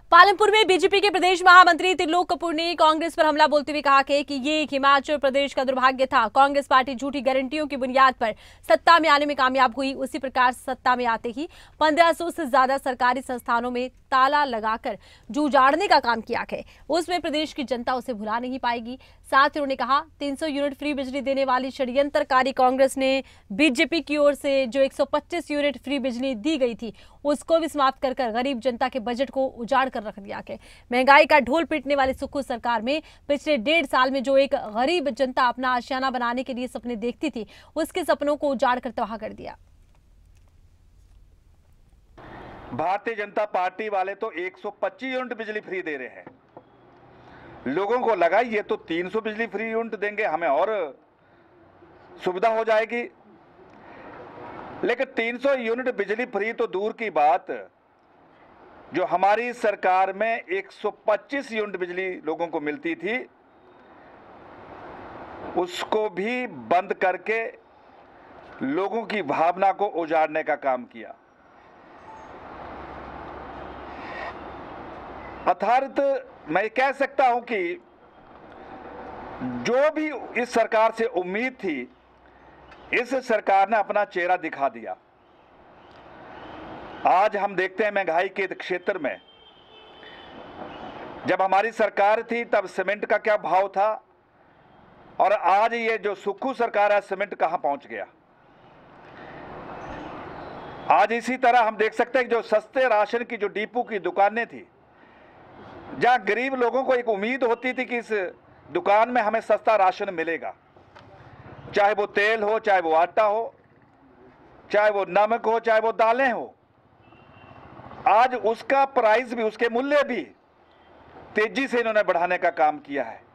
पालमपुर में बीजेपी के प्रदेश महामंत्री त्रिलोक कपूर ने कांग्रेस पर हमला बोलते हुए कहा कि ये हिमाचल प्रदेश का दुर्भाग्य था। कांग्रेस पार्टी झूठी गारंटियों की बुनियाद पर सत्ता में आने में कामयाब हुई। उसी प्रकार सत्ता में आते ही 1500 से ज्यादा सरकारी संस्थानों में ताला लगाकर जूझाड़ने का काम किया है। उसमें प्रदेश की जनता उसे भुला नहीं पाएगी। साथ ही उन्होंने कहा 300 यूनिट फ्री बिजली देने वाली षड्यंत्रकारी कांग्रेस ने बीजेपी की ओर से जो 125 यूनिट फ्री बिजली दी गई थी उसको भी समाप्त कर गरीब जनता के बजट को उजाड़ कर रख दिया है। महंगाई का ढोल पीटने वाली सुक्खू सरकार में पिछले 1.5 साल में जो एक गरीब जनता अपना आशियाना बनाने के लिए सपने देखती थी उसके सपनों को उजाड़ कर तबाह कर दिया। भारतीय जनता पार्टी वाले तो 125 यूनिट बिजली फ्री दे रहे हैं। लोगों को लगा ये तो 300 बिजली फ्री यूनिट देंगे, हमें और सुविधा हो जाएगी। लेकिन 300 यूनिट बिजली फ्री तो दूर की बात, जो हमारी सरकार में 125 यूनिट बिजली लोगों को मिलती थी उसको भी बंद करके लोगों की भावना को उजाड़ने का काम किया। अर्थात मैं कह सकता हूं कि जो भी इस सरकार से उम्मीद थी इस सरकार ने अपना चेहरा दिखा दिया। आज हम देखते हैं महंगाई के क्षेत्र में, जब हमारी सरकार थी तब सीमेंट का क्या भाव था और आज ये जो सुक्खू सरकार है सीमेंट कहां पहुंच गया। आज इसी तरह हम देख सकते हैं कि जो सस्ते राशन की जो डिपो की दुकानें थी, जहां गरीब लोगों को एक उम्मीद होती थी कि इस दुकान में हमें सस्ता राशन मिलेगा, चाहे वो तेल हो, चाहे वो आटा हो, चाहे वो नमक हो, चाहे वो दालें हो, आज उसका प्राइस भी, उसके मूल्य भी तेजी से इन्होंने बढ़ाने का काम किया है।